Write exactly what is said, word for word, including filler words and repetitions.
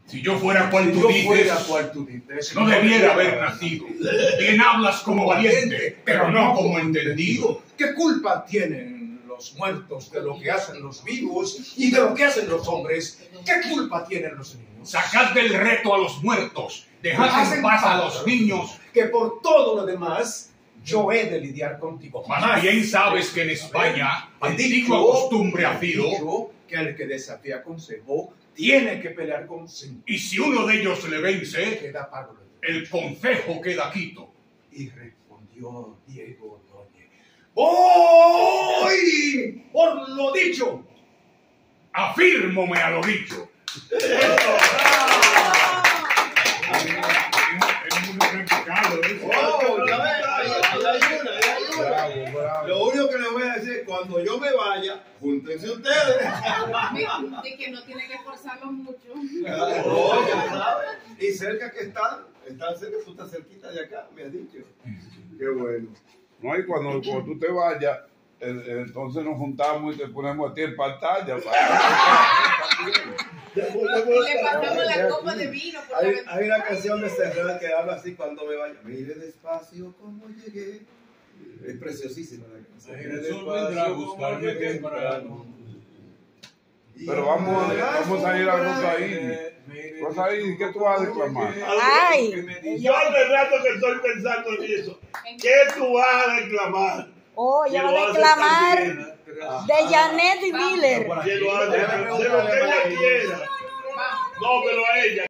Si yo fuera cual Si tú yo dices, fuera cual tú dices, no debiera haber nacido. Bien hablas como valiente, pero no como entendido. ¿Qué culpa tienen los muertos de lo que hacen los vivos y de lo que hacen los hombres? ¿Qué culpa tienen los niños? Sacad del reto a los muertos, dejad en paz a los niños. Que por todo lo demás yo he de lidiar contigo. Más bien sabes que en España, He antigua dicho- costumbre ha he sido, dicho que el que desafía consejo tiene que pelear con cinco. y si uno de ellos le vence, Queda pago. el concejo queda quito. Y respondió Diego Ordóñez: ¡voy por lo dicho! Afírmome a lo dicho. Oh, ya ves, ahí hay una, ahí hay una. Lo único que les voy a decir, cuando yo me vaya, júntense ustedes. De que no tiene que esforzarlos mucho. Oh, ya saben. Y cerca que están, están cerca, tú estás cerquita de acá, me has dicho. Qué bueno. No, y cuando, cuando tú te vayas, eh, eh, entonces nos juntamos y te ponemos a ti en pantalla. Y le pasamos la copa de vino. Por Hay, la hay una canción de Serrat que habla así cuando me vaya. Mire despacio cómo llegué. Es preciosísima la canción. Mire vendrá a buscarme temprano. Pero vamos, vamos a ir a Rosaín. Rosaín, ¿qué tú vas a declamar? Ay, Yo hace rato que estoy pensando en eso. ¿Qué tú vas a reclamar? oh, Que ya va lo a hace declamar tan bien. de Janet y Miller. Que lo hace, de lo que ella quiera. No, pero a ella.